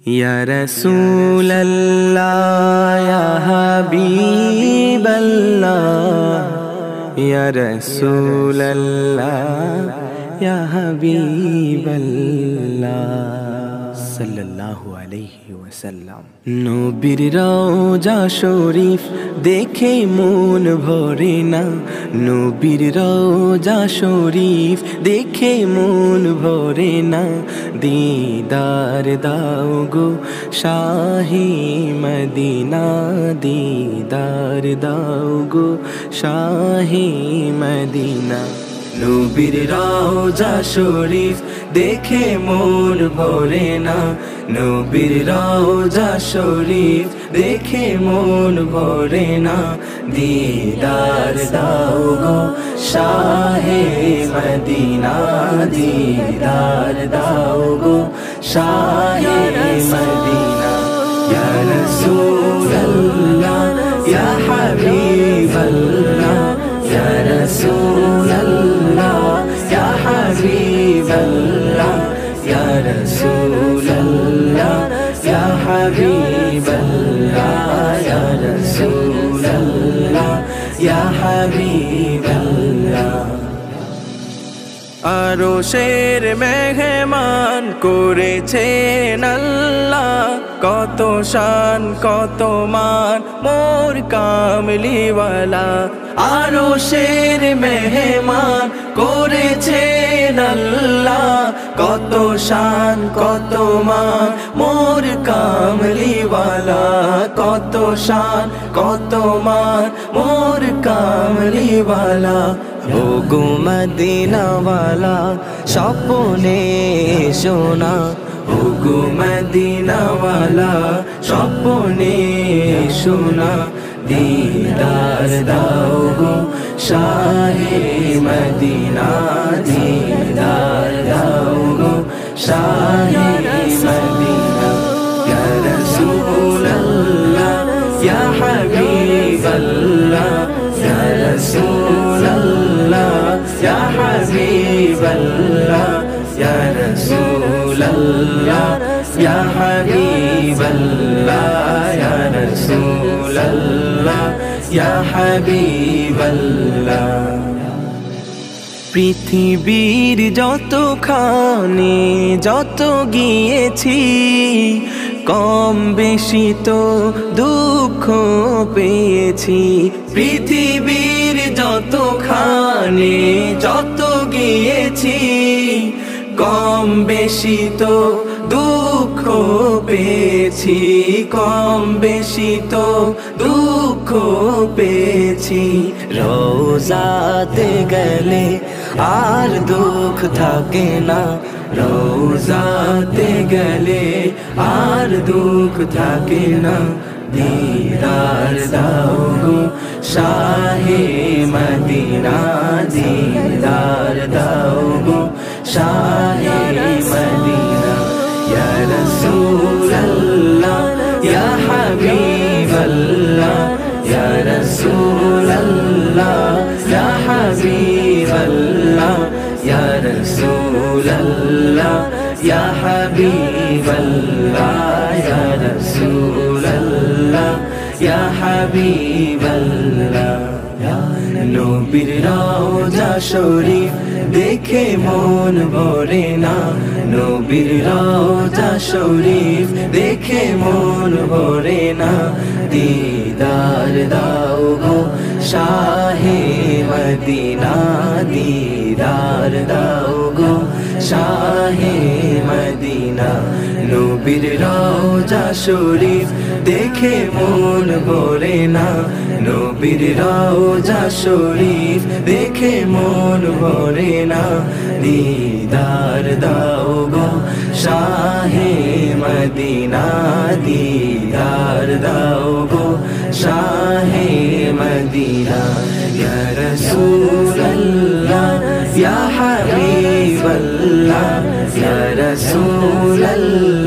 या रसूल अल्लाह या हबीब अल्लाह या रसूल अल्लाह या हबीब अल्लाह सल्लल्लाहु अलैहि वसल्लम। नबीर रौजा शरीफ देखे मन भरे ना, नबीर रौजा शरीफ देखे मन भरे ना। दीदार दाओ गो शाही मदीना, दीदार दाओ गो शाही मदीना। नबीर रौजा शरीफ देखे मन भरे ना, नबीर रौजा शरीफ देखे मन भरे ना। दीदार दाओ गो शाहे मदीना, दीदार दाओ गो शाहे मदीना। या रसूल अल्लाह या हबीब अल्लाह, या रसूल अल्लाह या हबीब अल्लाह, या रसूल अल्लाह या हबीब अल्लाह, या रसूल अल्लाह या हबीब अल्लाह। আরশের মেহমান করেছেন আল্লাহ, কত শান কত মান মোর কামলিওয়ালা। আরশের মেহমান করেছেন আল্লাহ, কত শান কত মান মোর কামলিওয়ালা। কত শান কত মান মোর কামলিওয়ালা। ও গো মদিনা ওয়ালা স্বপ্নে সোনা, ও গো মদিনা ওয়ালা স্বপ্নে সোনা। दीदार दाओ गो शाहे मदीना, दीदार दाओ गो शाहे मदीना। या रसूल अल्लाह या हबीब अल्लाह, या रसूल अल्लाह या हबीब अल्लाह, या रसूल अल्लाह या हबीब अल्लाह, या रसूल अल्लाह या हबीब अल्लाह। পৃথিবীর যতখানে যত গিয়েছি, কম বেশি তো দুঃখ পেয়েছি। পৃথিবীর যতখানে যত গিয়েছি, কম বেশি তো দুঃখ পেয়েছি, কম বেশি তো দুঃখ পেয়েছি। রোজাতে গেলে আর দুঃখ থাকে না, রোজাতে গেলে আর দুঃখ থাকে না। दीदार दाओ गो शाहे मदीना, दीदार दाओ गो शाहे मदीना। या रसूल अल्लाह या हबीब अल्लाह, या रसूल अल्लाह या हबीब अल्लाह, या रसूल अल्लाह या हबीब अल्लाह, या रसूल अल्लाह या हबीब अल्लाह। নবীর রওজা শরীফ দেখে মন ভরে না, নবীর রওজা শরীফ দেখে মন ভরে না। দীদার দাও গো শাহে মদিনা, দীদার দাও গো শাহে মদিনা। নবীর রওজা শরীফ দেখে মন ভরে না, নবীর রওজা শরীফ দেখে মন ভরে না। দীদার দাও গো শাহে মদিনা, দীদার দাও গো শাহে মদিনা। ইয়া রাসূল আল্লাহ ইয়া হাবিব আল্লাহ, ইয়া রাসূল আল্লাহ